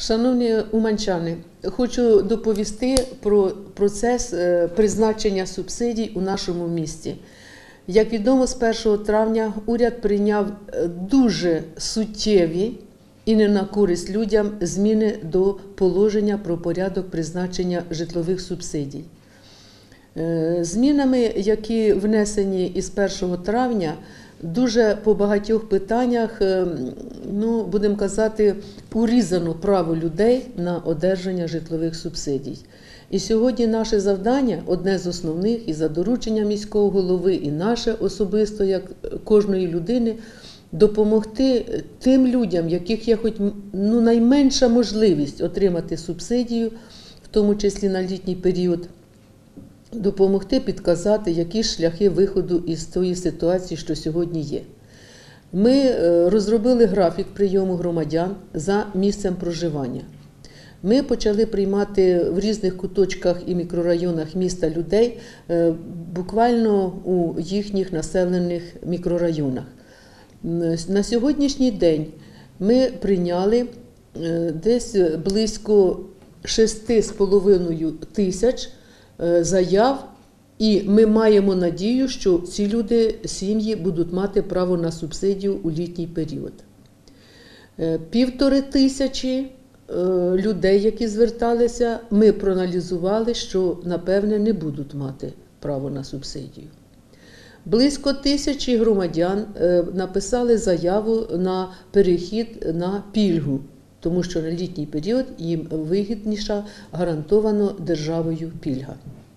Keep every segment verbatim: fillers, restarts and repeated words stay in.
Шановні уманчани, хочу доповісти про процес призначення субсидій у нашому місті. Як відомо, з першого травня уряд прийняв дуже суттєві і не на користь людям зміни до положення про порядок призначення житлових субсидій. Змінами, які внесені із першого травня, дуже по багатьох питаннях, ну, будемо казати, урізано право людей на одержання житлових субсидій. І сьогодні наше завдання, одне з основних, і за дорученням міського голови, і наше особисто, як кожної людини, допомогти тим людям, яких є хоч ну, найменша можливість отримати субсидію, в тому числі на літній період, допомогти підказати, які шляхи виходу із тої ситуації, що сьогодні є. Ми розробили графік прийому громадян за місцем проживання. Ми почали приймати в різних куточках і мікрорайонах міста людей буквально у їхніх населених мікрорайонах. На сьогоднішній день ми прийняли десь близько шести з половиною тисяч заяв, і ми маємо надію, що ці люди, сім'ї, будуть мати право на субсидію у літній період. Півтори тисячі людей, які зверталися, ми проаналізували, що, напевне, не будуть мати право на субсидію. Близько тисячі громадян написали заяву на перехід на пільгу, тому що на літній період їм вигідніша гарантовано державою пільга.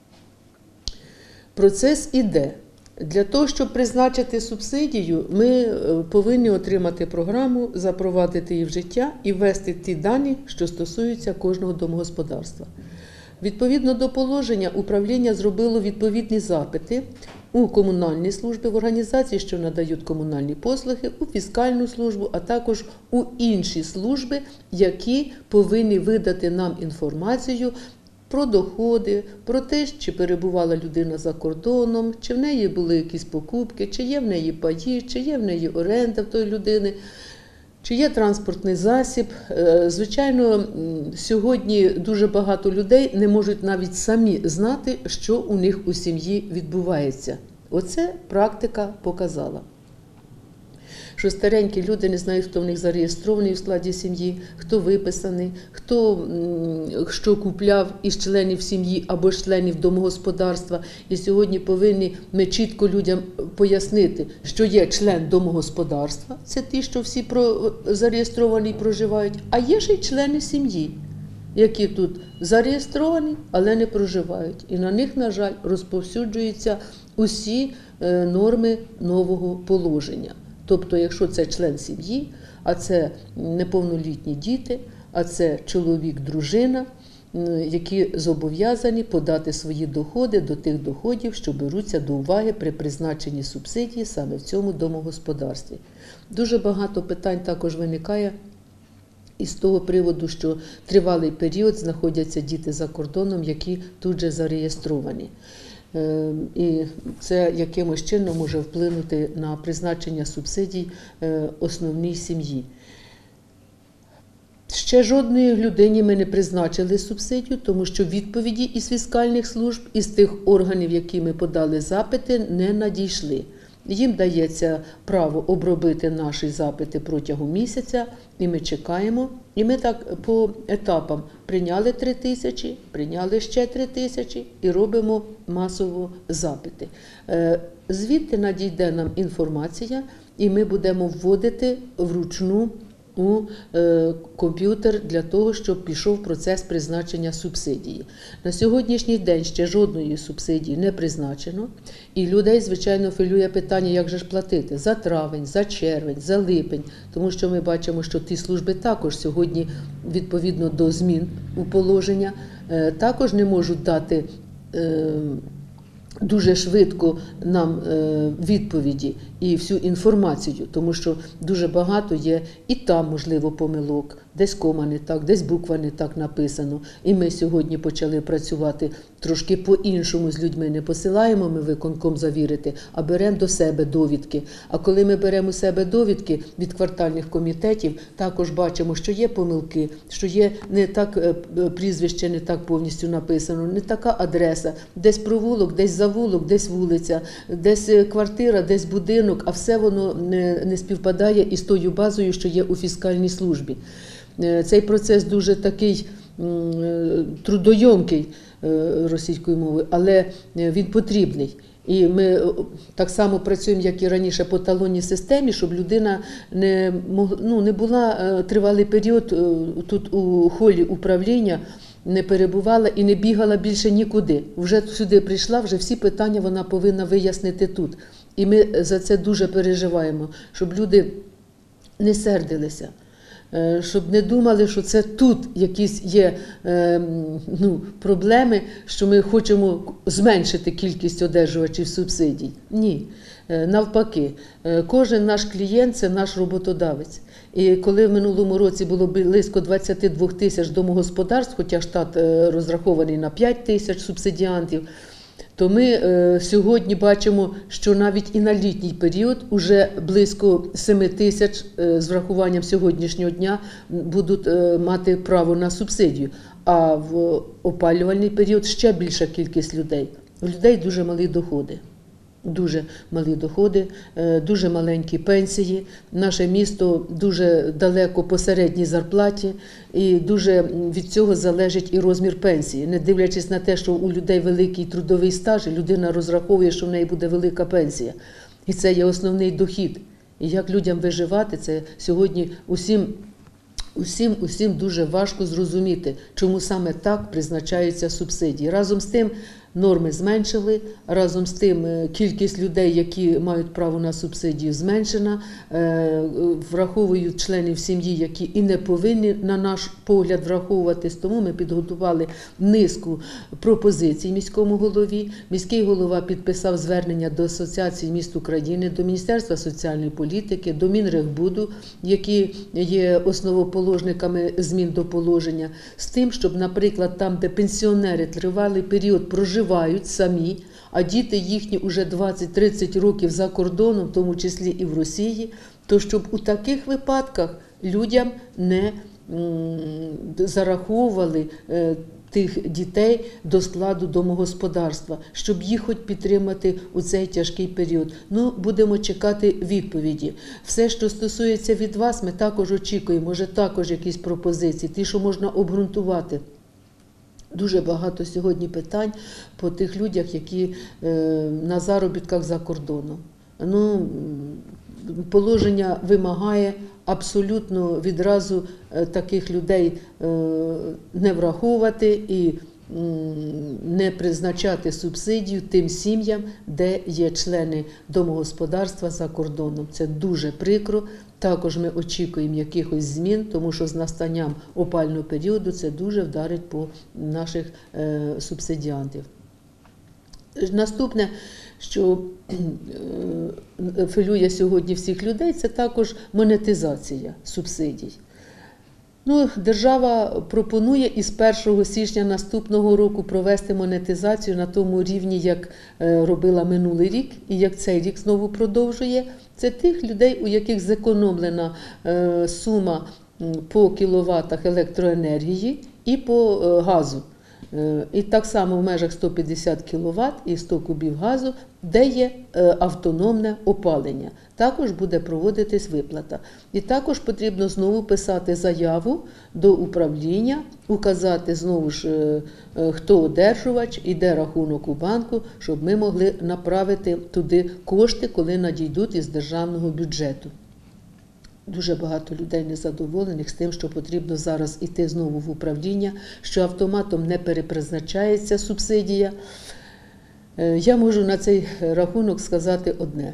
Процес іде. Для того, щоб призначити субсидію, ми повинні отримати програму, запровадити її в життя і ввести ті дані, що стосуються кожного домогосподарства. Відповідно до положення, управління зробило відповідні запити у комунальні служби, в організації, що надають комунальні послуги, у фіскальну службу, а також у інші служби, які повинні видати нам інформацію про доходи, про те, чи перебувала людина за кордоном, чи в неї були якісь покупки, чи є в неї паї, чи є в неї оренда в тої людини, чи є транспортний засіб. Звичайно, сьогодні дуже багато людей не можуть навіть самі знати, що у них у сім'ї відбувається. Оце практика показала. Що старенькі люди не знають, хто в них зареєстрований у складі сім'ї, хто виписаний, хто що купляв із членів сім'ї або ж членів домогосподарства. І сьогодні повинні ми чітко людям пояснити, що є член домогосподарства, це ті, що всі про, зареєстровані і проживають, а є ще й члени сім'ї, які тут зареєстровані, але не проживають. І на них, на жаль, розповсюджуються усі норми нового положення. Тобто, якщо це член сім'ї, а це неповнолітні діти, а це чоловік, дружина, які зобов'язані подати свої доходи до тих доходів, що беруться до уваги при призначенні субсидії саме в цьому домогосподарстві. Дуже багато питань також виникає із того приводу, що тривалий період знаходяться діти за кордоном, які тут же зареєстровані. І це якимось чином може вплинути на призначення субсидій основній сім'ї. Ще жодної людині ми не призначили субсидію, тому що відповіді із фіскальних служб, із тих органів, які ми подали запити, не надійшли. Їм дається право обробити наші запити протягом місяця, і ми чекаємо. І ми так по етапам прийняли три тисячі, прийняли ще три тисячі і робимо масово запити. Звідти надійде нам інформація, і ми будемо вводити вручну у комп'ютер для того, щоб пішов процес призначення субсидії. На сьогоднішній день ще жодної субсидії не призначено, і людей, звичайно, хвилює питання, як же ж платити за травень, за червень, за липень, тому що ми бачимо, що ті служби також сьогодні, відповідно до змін у положення, також не можуть дати дуже швидко нам відповіді. і всю інформацію, тому що дуже багато є і там, можливо, помилок, десь кома не так, десь буква не так написано. І ми сьогодні почали працювати трошки по-іншому з людьми. Не посилаємо ми виконком завірити, а беремо до себе довідки. А коли ми беремо у себе довідки від квартальних комітетів, також бачимо, що є помилки, що є не так прізвище, не так повністю написано, не така адреса, десь провулок, десь завулок, десь вулиця, десь квартира, десь будинок, а все воно не, не співпадає із тою базою, що є у фіскальній службі. Цей процес дуже такий трудойомкий російською мовою, але він потрібний. І ми так само працюємо, як і раніше, по талонній системі, щоб людина не, мог, ну, не була тривалий період тут у холі управління, не перебувала і не бігала більше нікуди. Вже сюди прийшла, вже всі питання вона повинна вияснити тут. І ми за це дуже переживаємо, щоб люди не сердилися, щоб не думали, що це тут якісь є ну, проблеми, що ми хочемо зменшити кількість одержувачів субсидій. Ні, навпаки, кожен наш клієнт – це наш роботодавець. І коли в минулому році було близько двадцять два тисяч домогосподарств, хоча штат розрахований на п'ять тисяч субсидіантів, то ми е, сьогодні бачимо, що навіть і на літній період уже близько семи тисяч е, з врахуванням сьогоднішнього дня будуть е, мати право на субсидію. А в опалювальний період ще більша кількість людей. У людей дуже малі доходи. Дуже малі доходи, дуже маленькі пенсії. Наше місто дуже далеко по середній зарплаті, і дуже від цього залежить і розмір пенсії. Не дивлячись на те, що у людей великий трудовий стаж, людина розраховує, що в неї буде велика пенсія. І це є основний дохід. І як людям виживати, це сьогодні усім, усім, усім дуже важко зрозуміти, чому саме так призначаються субсидії. Разом з тим, норми зменшили, разом з тим кількість людей, які мають право на субсидію, зменшена, враховують членів сім'ї, які і не повинні, на наш погляд, враховуватись. Тому ми підготували низку пропозицій міському голові. Міський голова підписав звернення до Асоціації міст України, до Міністерства соціальної політики, до Мінрегбуду, які є основоположниками змін до положення, з тим, щоб, наприклад, там, де пенсіонери тривалий період проживають, Проживають самі, а діти їхні вже двадцять-тридцять років за кордоном, в тому числі і в Росії, то щоб у таких випадках людям не зараховували тих дітей до складу домогосподарства, щоб їх хоч підтримати у цей тяжкий період. Ну, будемо чекати відповіді. Все, що стосується від вас, ми також очікуємо, може також якісь пропозиції, ті, що можна обґрунтувати. Дуже багато сьогодні питань по тих людях, які е, на заробітках за кордоном. Ну, положення вимагає абсолютно відразу е, таких людей е, не враховувати і не призначати субсидію тим сім'ям, де є члени домогосподарства за кордоном. Це дуже прикро. Також ми очікуємо якихось змін, тому що з настанням опалювального періоду це дуже вдарить по наших е, субсидіантів. Наступне, що е, хвилює сьогодні всіх людей, це також монетизація субсидій. Ну, держава пропонує із першого січня наступного року провести монетизацію на тому рівні, як робила минулий рік, і як цей рік знову продовжує. Це тих людей, у яких зекономлена сума по кіловатах електроенергії і по газу. І так само в межах сто п'ятдесят кіловат і сто кубів газу, де є автономне опалення. Також буде проводитись виплата. І також потрібно знову писати заяву до управління, указати знову ж, хто одержувач і де рахунок у банку, щоб ми могли направити туди кошти, коли надійдуть із державного бюджету. Дуже багато людей незадоволених з тим, що потрібно зараз іти знову в управління, що автоматом не перепризначається субсидія. Я можу на цей рахунок сказати одне.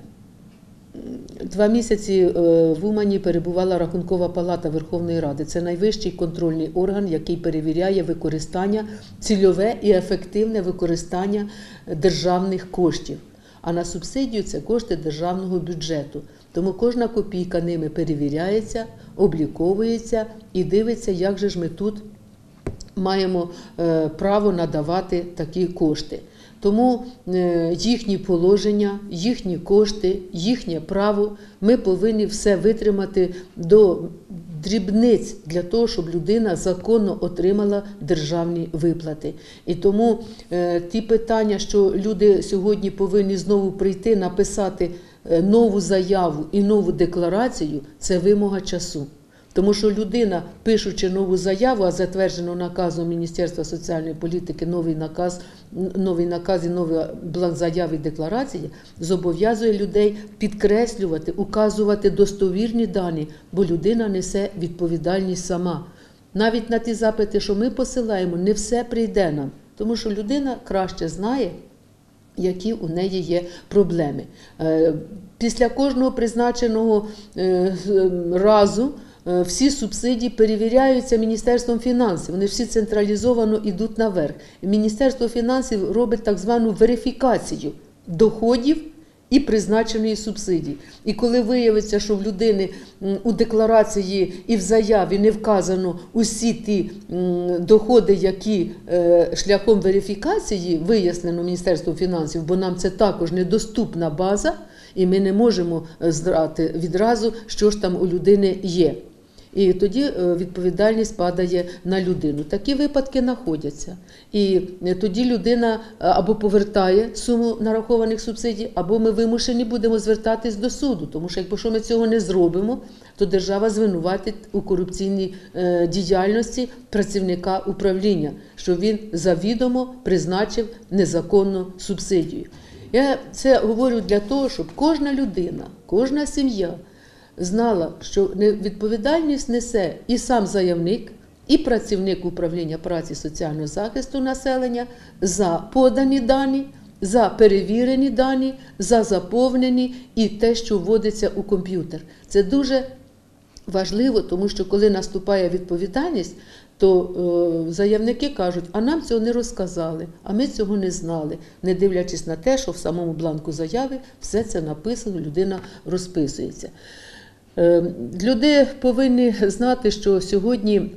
Два місяці в Умані перебувала Рахункова палата Верховної Ради. Це найвищий контрольний орган, який перевіряє використання, цільове і ефективне використання державних коштів. а на субсидію це кошти державного бюджету. Тому кожна копійка ними перевіряється, обліковується і дивиться, як же ж ми тут маємо е, право надавати такі кошти. Тому е, їхні положення, їхні кошти, їхнє право ми повинні все витримати до дрібниць для того, щоб людина законно отримала державні виплати. І тому е, ті питання, що люди сьогодні повинні знову прийти, написати е, нову заяву і нову декларацію, це вимога часу. Тому що людина, пишучи нову заяву, а затверджено наказом Міністерства соціальної політики новий наказ, новий наказ і новий бланк заяви і декларації, зобов'язує людей підкреслювати, указувати достовірні дані, бо людина несе відповідальність сама. Навіть на ті запити, що ми посилаємо, не все прийде нам, тому що людина краще знає, які у неї є проблеми. Після кожного призначеного разу всі субсидії перевіряються Міністерством фінансів, вони всі централізовано йдуть наверх. Міністерство фінансів робить так звану верифікацію доходів і призначеної субсидії. І коли виявиться, що в людини у декларації і в заяві не вказано усі ті доходи, які шляхом верифікації вияснено Міністерством фінансів, бо нам це також недоступна база, і ми не можемо знати відразу, що ж там у людини є. І тоді відповідальність падає на людину. Такі випадки знаходяться. І тоді людина або повертає суму нарахованих субсидій, або ми вимушені будемо звертатись до суду. Тому що якщо ми цього не зробимо, то держава звинуватить у корупційній діяльності працівника управління, що він завідомо призначив незаконну субсидію. Я це говорю для того, щоб кожна людина, кожна сім'я знала, що відповідальність несе і сам заявник, і працівник управління праці і соціального захисту населення за подані дані, за перевірені дані, за заповнені і те, що вводиться у комп'ютер. Це дуже важливо, тому що коли наступає відповідальність, то е, заявники кажуть, а нам цього не розказали, а ми цього не знали, не дивлячись на те, що в самому бланку заяви все це написано, людина розписується. Е, люди повинні знати, що сьогодні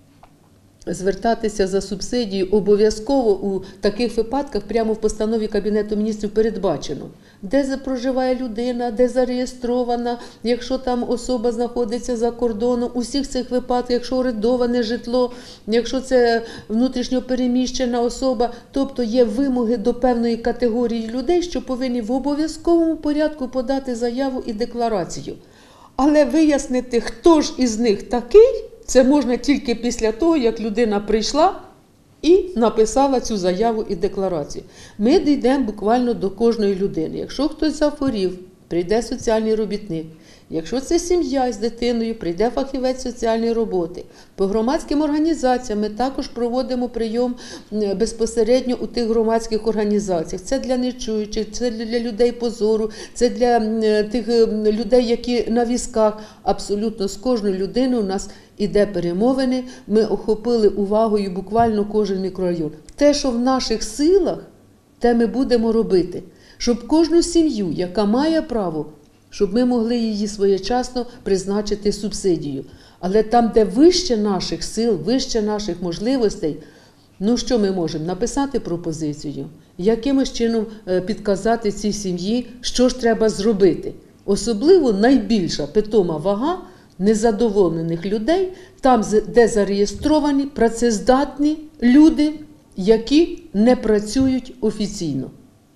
звертатися за субсидію обов'язково у таких випадках прямо в постанові Кабінету міністрів передбачено. Де проживає людина, де зареєстрована, якщо там особа знаходиться за кордоном, у всіх цих випадках, якщо орендоване житло, якщо це внутрішньо переміщена особа, тобто є вимоги до певної категорії людей, що повинні в обов'язковому порядку подати заяву і декларацію. Але вияснити, хто ж із них такий, це можна тільки після того, як людина прийшла і написала цю заяву і декларацію. Ми дійдемо буквально до кожної людини. Якщо хтось захворів, прийде соціальний робітник. Якщо це сім'я з дитиною, прийде фахівець соціальної роботи. По громадським організаціям ми також проводимо прийом безпосередньо у тих громадських організаціях. Це для нечуючих, це для людей по зору, це для тих людей, які на візках. Абсолютно з кожною людиною у нас іде перемовини, ми охопили увагою буквально кожен мікрорайон. Те, що в наших силах, те ми будемо робити. Щоб кожну сім'ю, яка має право, щоб ми могли її своєчасно призначити субсидію. Але там, де вище наших сил, вище наших можливостей, ну що ми можемо? Написати пропозицію, якимось чином підказати цій сім'ї, що ж треба зробити. Особливо найбільша питома вага незадоволених людей, там, де зареєстровані, працездатні люди, які не працюють офіційно.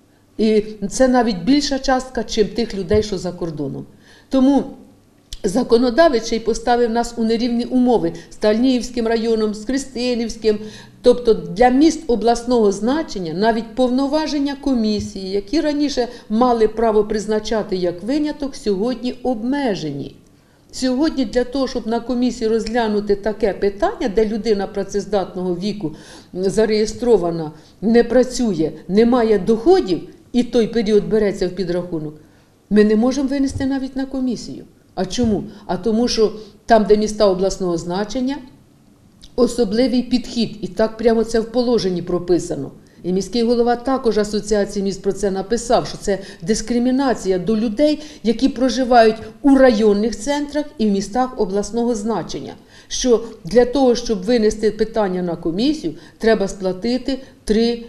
І це навіть більша частка, чим тих людей, що за кордоном. Тому законодавець ще й поставив нас у нерівні умови з Тальнівським районом, з Христинівським. Тобто для міст обласного значення навіть повноваження комісії, які раніше мали право призначати як виняток, сьогодні обмежені. Сьогодні для того, щоб на комісії розглянути таке питання, де людина працездатного віку зареєстрована, не працює, не має доходів, і той період береться в підрахунок, ми не можемо винести навіть на комісію. А чому? А тому, що там, де міста обласного значення, особливий підхід, і так прямо це в положенні прописано. І міський голова також Асоціації міст про це написав, що це дискримінація до людей, які проживають у районних центрах і в містах обласного значення. Що для того, щоб винести питання на комісію, треба сплатити три,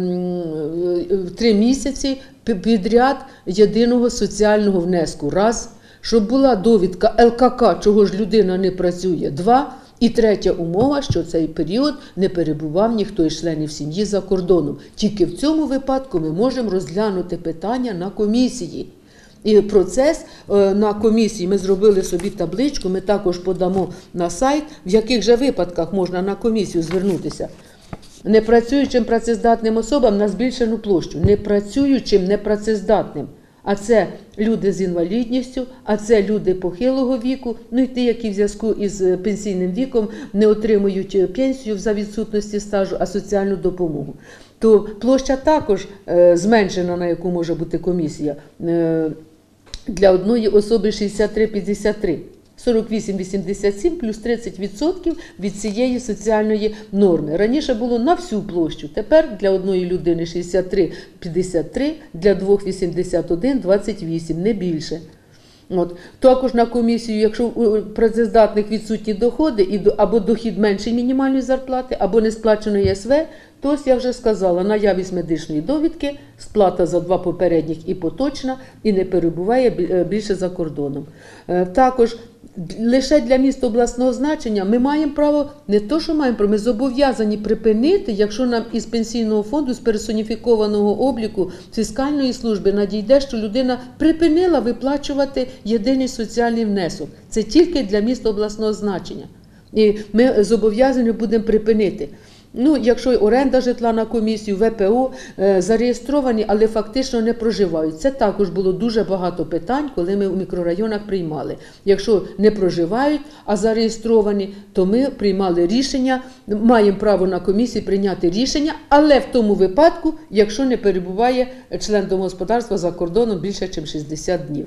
три місяці підряд єдиного соціального внеску. Раз. Щоб була довідка Ел Ка Ка, чого ж людина не працює. Два. І третя умова, що цей період не перебував ніхто із членів сім'ї за кордоном. Тільки в цьому випадку ми можемо розглянути питання на комісії. І процес на комісії, ми зробили собі табличку, ми також подамо на сайт, в яких же випадках можна на комісію звернутися. Непрацюючим працездатним особам на збільшену площу. Непрацюючим непрацездатним. А це люди з інвалідністю, а це люди похилого віку, ну і ті, які в зв'язку із пенсійним віком не отримують пенсію за відсутності стажу, а соціальну допомогу. То площа також е, зменшена, на яку може бути комісія, е, для одної особи шістдесят три п'ятдесят три. сорок вісім вісімдесят сім плюс тридцять відсотків від цієї соціальної норми. Раніше було на всю площу, тепер для одної людини шістдесят три п'ятдесят три, для двох вісімдесят один двадцять вісім, не більше. От. Також на комісію, якщо у працездатних відсутні доходи, або дохід менший мінімальної зарплати, або не сплачено Є Ес Ве, то ось я вже сказала, наявність медичної довідки, сплата за два попередніх і поточна, і не перебуває більше за кордоном. Також лише для міст обласного значення ми маємо право, не то що маємо право, ми зобов'язані припинити, якщо нам із пенсійного фонду, з персоніфікованого обліку фіскальної служби надійде, що людина припинила виплачувати єдиний соціальний внесок. Це тільки для міст обласного значення. І ми зобов'язані будемо припинити. Ну, якщо оренда житла на комісію, Ве Пе О е, зареєстровані, але фактично не проживають. Це також було дуже багато питань, коли ми в мікрорайонах приймали. Якщо не проживають, а зареєстровані, то ми приймали рішення, маємо право на комісії прийняти рішення, але в тому випадку, якщо не перебуває член домогосподарства за кордоном більше, ніж шістдесят днів.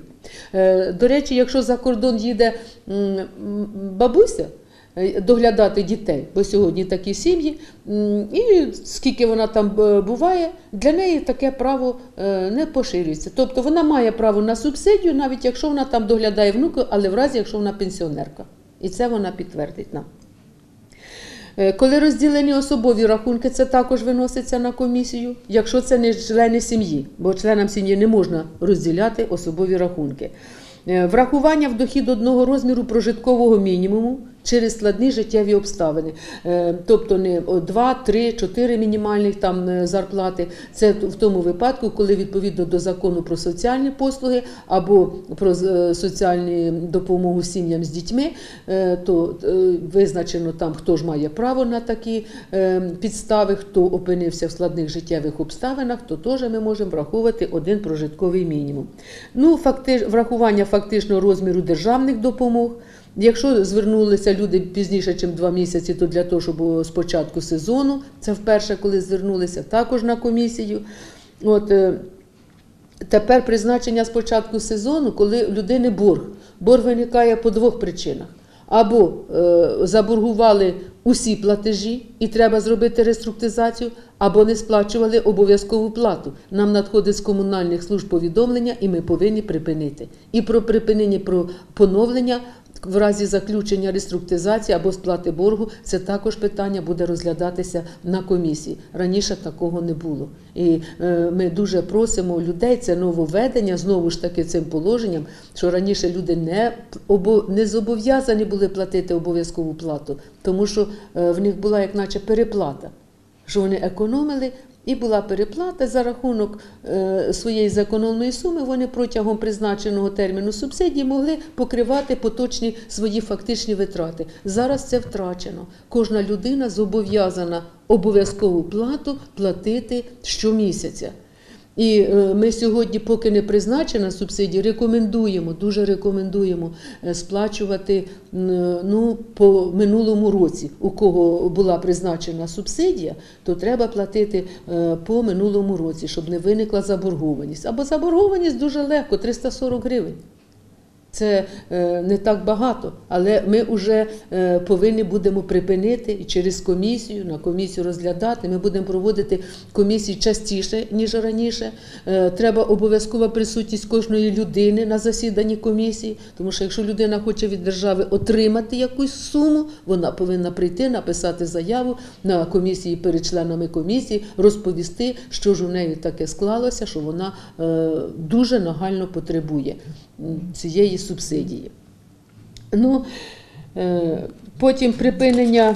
Е, до речі, якщо за кордон їде м, бабуся, доглядати дітей, бо сьогодні такі сім'ї, і скільки вона там буває, для неї таке право не поширюється. Тобто вона має право на субсидію, навіть якщо вона там доглядає внука, але в разі, якщо вона пенсіонерка. І це вона підтвердить нам. Коли розділені особові рахунки, це також виноситься на комісію, якщо це не члени сім'ї, бо членам сім'ї не можна розділяти особові рахунки. Врахування в дохід одного розміру прожиткового мінімуму через складні життєві обставини. Тобто не два, три, чотири мінімальних там зарплати. Це в тому випадку, коли відповідно до закону про соціальні послуги або про соціальну допомогу сім'ям з дітьми, то визначено там, хто ж має право на такі підстави, хто опинився в складних життєвих обставинах, то теж ми можемо враховувати один прожитковий мінімум. Ну, факти... врахування фактичного розміру державних допомог. Якщо звернулися люди пізніше, ніж два місяці, то для того, щоб з початку сезону, це вперше, коли звернулися, також на комісію. От, тепер призначення з початку сезону, коли у людини борг. Борг виникає по двох причинах. Або е, заборгували усі платежі і треба зробити реструктуризацію, або не сплачували обов'язкову плату. Нам надходить з комунальних служб повідомлення, і ми повинні припинити. І про припинення, про поновлення в разі заключення реструктуризації або сплати боргу, це також питання буде розглядатися на комісії. Раніше такого не було. І е, ми дуже просимо людей, це нововведення, знову ж таки цим положенням, що раніше люди не, обо, не зобов'язані були платити обов'язкову плату, тому що е, в них була як наче переплата, що вони економили, і була переплата за рахунок е, своєї зекономленої суми, вони протягом призначеного терміну субсидії могли покривати поточні свої фактичні витрати. Зараз це втрачено. Кожна людина зобов'язана обов'язкову плату платити щомісяця. І е, ми сьогодні, поки не призначена субсидія, рекомендуємо, дуже рекомендуємо е, сплачувати е, ну, по минулому році. У кого була призначена субсидія, то треба платити е, по минулому році, щоб не виникла заборгованість. Або заборгованість дуже легко, триста сорок гривень. Це е, не так багато, але ми вже е, повинні будемо припинити і через комісію, на комісію розглядати. Ми будемо проводити комісії частіше, ніж раніше. Е, треба обов'язкова присутність кожної людини на засіданні комісії, тому що якщо людина хоче від держави отримати якусь суму, вона повинна прийти, написати заяву на комісії перед членами комісії, розповісти, що ж у неї таке склалося, що вона е, дуже нагально потребує цієї субсидії. Ну, е, потім припинення,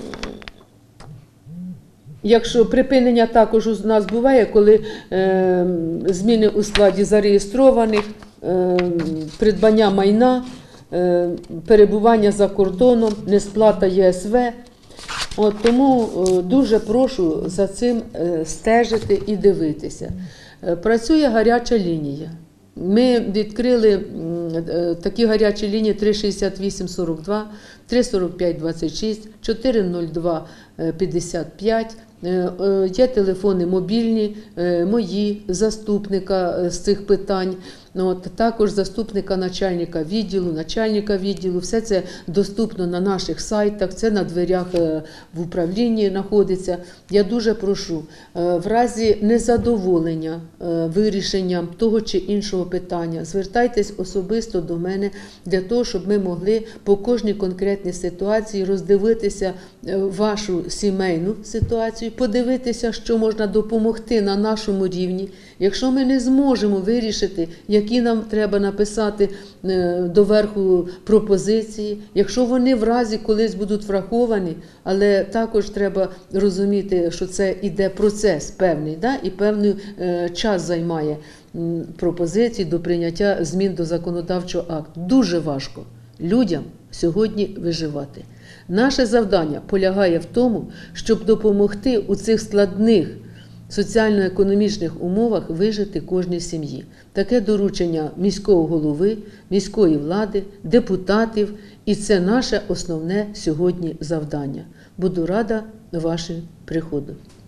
якщо припинення також у нас буває, коли е, зміни у складі зареєстрованих, е, придбання майна, е, перебування за кордоном, несплата Є С В. От, тому е, дуже прошу за цим е, стежити і дивитися. Е, працює гаряча лінія. Ми відкрили такі гарячі лінії три шістдесят вісім сорок два, три сорок п'ять двадцять шість, чотири нуль два п'ятдесят п'ять. Є телефони мобільні, мої, заступника з цих питань, от, також заступника начальника відділу, начальника відділу. Все це доступно на наших сайтах, це на дверях в управлінні знаходиться. Я дуже прошу, в разі незадоволення вирішенням того чи іншого питання, звертайтесь особисто до мене для того, щоб ми могли по кожній конкретній ситуації роздивитися вашу сімейну ситуацію, подивитися, що можна допомогти на нашому рівні. Якщо ми не зможемо вирішити, які нам треба написати доверху пропозиції, якщо вони в разі колись будуть враховані, але також треба розуміти, що це іде процес певний, да? І певний е, час займає пропозиції до прийняття змін до законодавчого акту. Дуже важко людям сьогодні виживати. Наше завдання полягає в тому, щоб допомогти у цих складних соціально-економічних умовах вижити кожній сім'ї. Таке доручення міського голови, міської влади, депутатів, і це наше основне сьогодні завдання. Буду рада вашому приходу.